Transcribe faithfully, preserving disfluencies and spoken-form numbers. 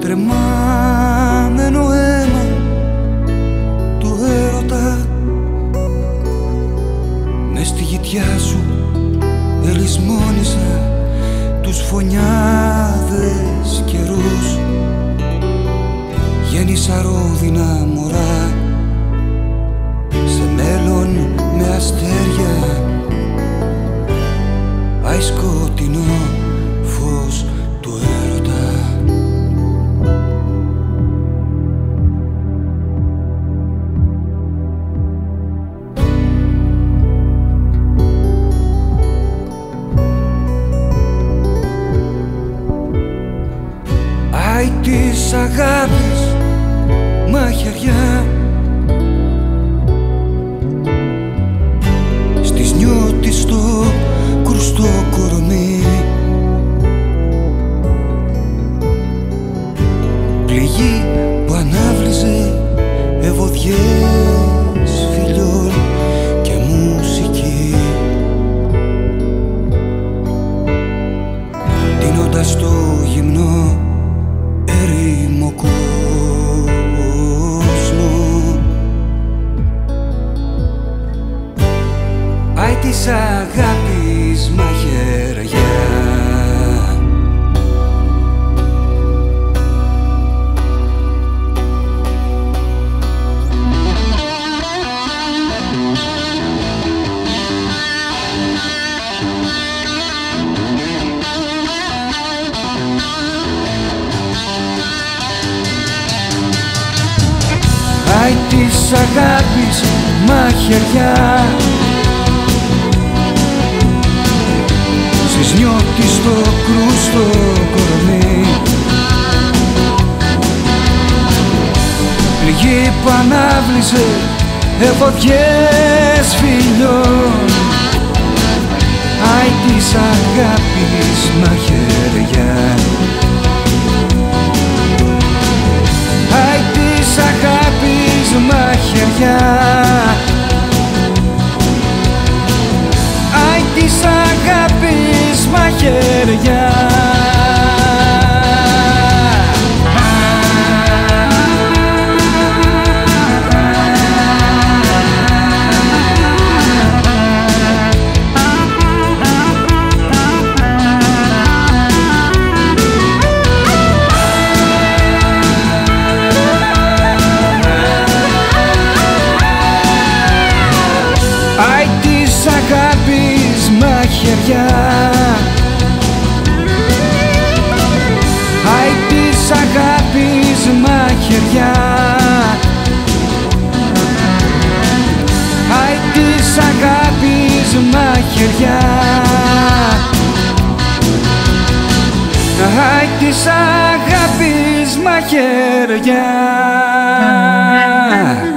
κρεμάμενο αίμα του έρωτα. Μες στη γητιά σου ελισμόνιζα τους φωνιάδες καιρούς. Γέννησα ρόδινα μωρά σε μέλλον με αστέρια. Πάει σκοτεινό φως του έρωτα. Άι της αγάπης μαχαιριά, στις νιώτης στο κρουστό κορμί. Πληγή που ανάβλυζε ευωδιές φιλιών και μουσική, δίνοντας το γυμνό ερήμο κόσμο. Άι της αγάπης μαχαιριά. Άι της αγάπης μαχαιριά, στις νιώτης στο κρούστο κορμί. Πληγή που ανάβλυζε ευωδιές φιλιών. Άι της αγάπης μαχαιριά. Άι της αγάπης μαχαιριά. Άι της αγάπης μαχαιριά. Άι της αγάπης μαχαιριά. Άι της αγάπης μαχαιριά. Άι της αγάπης μαχαιριά. Άι της αγάπης μαχαιριά.